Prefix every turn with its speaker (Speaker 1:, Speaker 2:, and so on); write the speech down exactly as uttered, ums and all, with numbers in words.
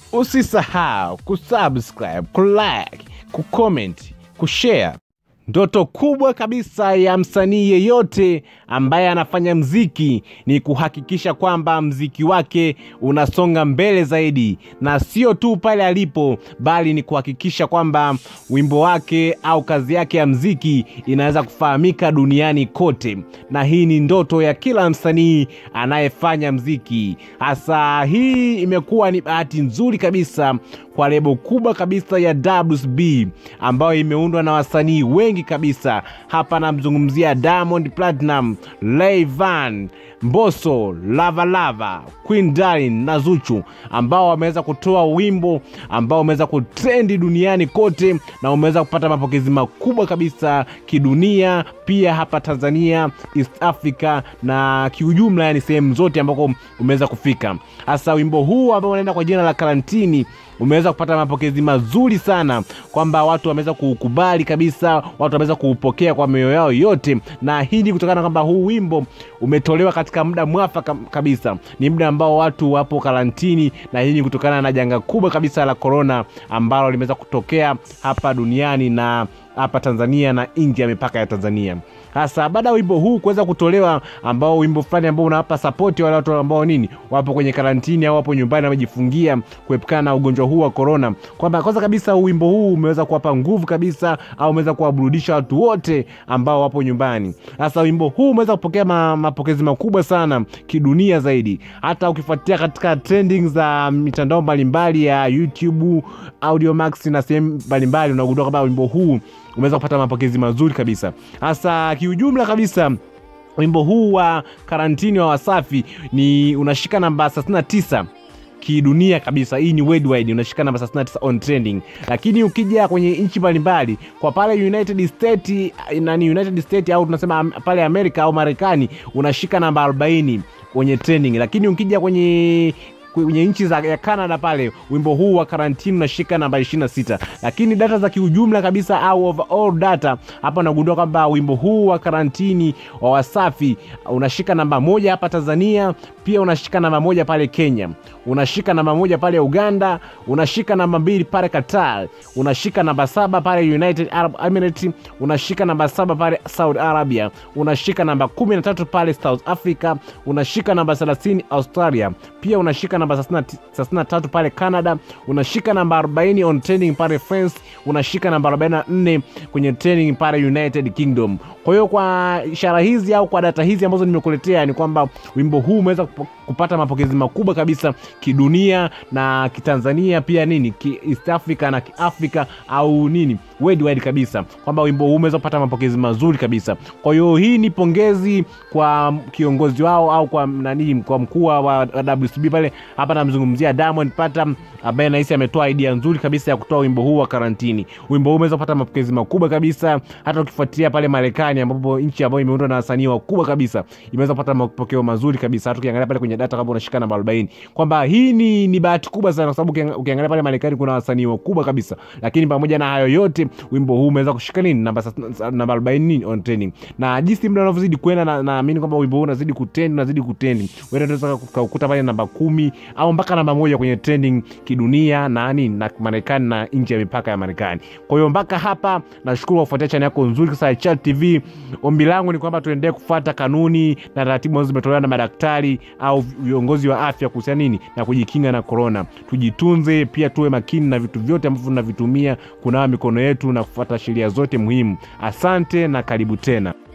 Speaker 1: Usisahau kusubscribe, kulike, kucomment, kushare. Ndoto kubwa kabisa ya msanii yeyote ambaye anafanya mziki ni kuhakikisha kwamba mziki wake unasonga mbele zaidi, na sio tu pale alipo, bali ni kuhakikisha kwamba wimbo wake au kazi yake ya mziki inaweza kufahamika duniani kote. Na hii ni ndoto ya kila msanii anayefanya mziki. Hasa hii imekuwa ni bahati nzuri kabisa kwa lebo kubwa kabisa ya W S B ambayo imeundwa na wasanii wengi kabisa. Hapa namzungumzia Diamond Platnumz, Rayvanny, Mbosso, Lava Lava, Queen Darling na Zuchu, ambao wameweza kutoa wimbo ambao umeweza kutrendi duniani kote na umeweza kupata mapokezi makubwa kabisa kidunia, pia hapa Tanzania, East Africa na kiujumla, yani sehemu zote ambako umeweza kufika. Hasa wimbo huu ambao unaenda kwa jina la Karantini umeweza kupata mapokezi mazuri sana, kwamba watu wameweza kukubali kabisa, watu wameweza kuupokea kwa mioyo yao yote. Na hii ni kutokana kwamba huu wimbo umetolewa katika muda mwafaka kabisa, ni muda ambao watu wapo karantini, na hii ni kutokana na janga kubwa kabisa la corona ambalo limeweza kutokea hapa duniani na hapa Tanzania na nje ya mipaka ya Tanzania. Hasa baada ya wimbo huu kuweza kutolewa, ambao wimbo fulani ambao unawapa support wale watu ambao nini wapo kwenye karantini au wapo nyumbani wamejifungia kuepukana na ugonjwa huu wa corona, kwamba kwanza kabisa wimbo huu umeweza kuwapa nguvu kabisa au umeweza kuwaburudisha watu wote ambao wapo nyumbani. Hasa wimbo huu umeweza kupokea ma, mapokezi makubwa sana kidunia zaidi. Hata ukifuatia katika trending za mitandao mbalimbali ya YouTube, Audiomack na sehemu mbalimbali, unagundua kwamba wimbo huu umeweza kupata mapokezi mazuri kabisa. Hasa kiujumla kabisa wimbo huu wa Karantini wa Wasafi ni unashika namba thelathini na tisa kidunia kabisa. Hii ni worldwide, unashika namba thelathini na tisa on trending. Lakini ukija kwenye nchi mbalimbali, kwa pale United States na United States au tunasema pale Amerika au Marekani, unashika namba arobaini kwenye trending. Lakini ukija kwenye kwenye nchi za ya Canada pale, wimbo huu wa Karantini unashika namba ishirini na sita. Lakini data za kiujumla kabisa au overall data, hapa unagundua kwamba wimbo huu wa Karantini wa Wasafi unashika namba moja hapa Tanzania, pia unashika namba moja pale Kenya, unashika namba moja pale Uganda, unashika namba mbili pale Qatar, unashika namba saba pale United Arab Emirates, unashika namba saba pale Saudi Arabia, unashika namba kumi na tatu pale South Africa, unashika namba thelathini Australia, pia unashika namba thelathini na tatu pale Canada, unashika namba arobaini on trending pale France, unashika namba arobaini na nne kwenye trending pale United Kingdom. Kwa hiyo kwa ishara hizi au kwa data hizi ambazo nimekuletea, ni kwamba wimbo huu umeweza kupata mapokezi makubwa kabisa kidunia na kitanzania, pia nini ki East Africa na kiafrika au nini worldwide kabisa, kwamba wimbo huu umeweza kupata mapokezi mazuri kabisa. Kwa hiyo hii ni pongezi kwa kiongozi wao au kwa nani, kwa mkuu wa W S B pale. Hapa namzungumzia Diamond Platnumz, ambaye nahisi ametoa idea nzuri kabisa ya kutoa wimbo huu wa Karantini. Wimbo huu umeweza kupata mapokezi makubwa kabisa, hata ukifuatilia pale Marekani ambapo nchi ambayo imeundwa na wasanii wakubwa kabisa imeweza kupata mapokeo mazuri kabisa. Hata ukiangalia pale kwenye data kama unashika namba arobaini, kwamba hii ni ni bahati kubwa sana, kwa sababu ukiangalia pale Marekani kuna wasanii wakubwa kabisa. Lakini pamoja na hayo yote, wimbo huu umeweza kushika nini namba namba arobaini on trending. Na jinsi muda unavyozidi kwenda, na naamini kwamba wimbo huu unazidi kutrend unazidi kutrend, wewe unaweza kukuta pale namba kumi au mpaka namba moja kwenye trending kidunia na nini na Marekani na nje ya mipaka ya Marekani. Kwa hiyo mpaka hapa nashukuru kwa kufuatia channel yako nzuri sana Chat T V. Ombi langu ni kwamba tuendelee kufuata kanuni na taratibu ambazo zimetolewa na madaktari au viongozi wa afya kuhusiana nini na kujikinga na corona. Tujitunze, pia tuwe makini na vitu vyote ambavyo tunavitumia, kunawa mikono yetu na kufuata sheria zote muhimu. Asante na karibu tena.